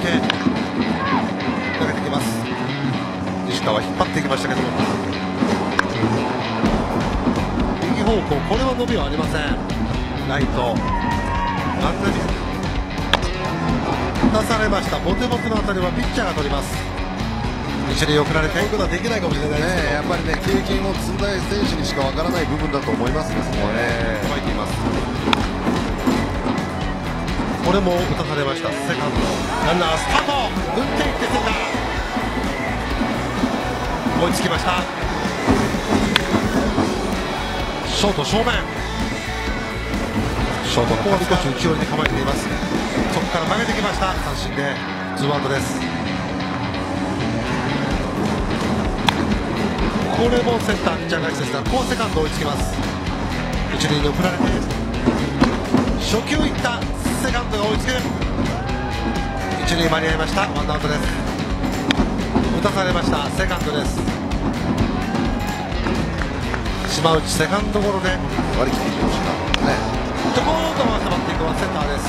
投げてきます。西川引っ張っていきましたけども、右方向、これは伸びはありません。ライト真ん中に出されました。ボテボテの当たりはピッチャーが取ります。一塁送られて、こういうことはできないかもしれないですけど、 やっぱりね、経験を積んだ選手にしかわからない部分だと思いますね、そこはね。 乾いています。これも打たされました。セカンドランナースタート、打っていってセンター追いつきました。ショート正面、ショートここは少し内寄りに構えています。そこから曲げてきました。三振でツーアウトです。これもセンターピッチャー返しですが、ここはセカンド追いつきます。一塁に送られて初球いった。セカンドが追いつく。一塁間に合いました。ワンアウトです。打たされました。セカンドです。島内セカンドゴロで割り切っていきましたね。 ちょこんと回して待っていくのはセンターです。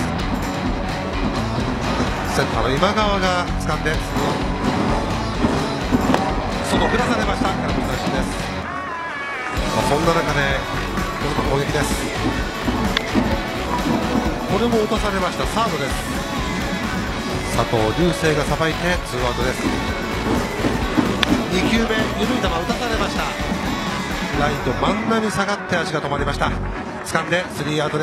センターの今川が掴んで外振らされました。空振り三振です。そんな中でこの攻撃です。これも落とされました。サードです。佐藤龍星がさばいてツーアウトです。2球目緩い球打たされました。ライト真ん中に下がって足が止まりました。掴んでスリーアウトです。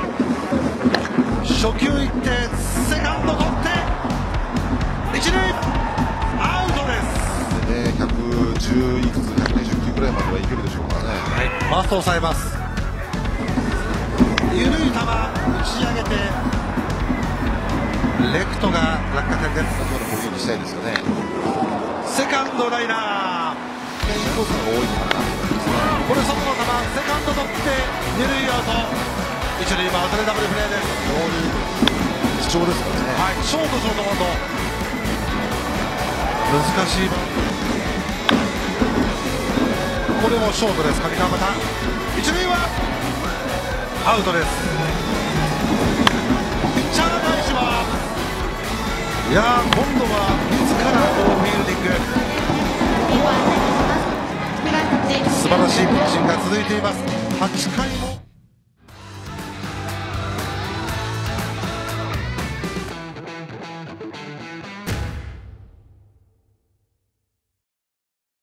初球いってセカンド取って一塁アウトです。 110いくつ120球ぐらいまではいけるでしょうからね。 はい、ファーストを抑えます。緩い球打ち上げてレフトが落下点です。 先ほど攻撃したいですよね。 セカンドライナー、 インコースが多いかな。 これ外の球、セカンド取って二塁アウト、一塁アウトでダブルプレーです。 非常に貴重ですからね。 はい、ショートバウンド、難しいバウンド、これもショートです。上川端、一塁はアウトです。ピッチャー返しは、いやー、今度は自らフィールディング、素晴らしいピッチングが続いています。8回も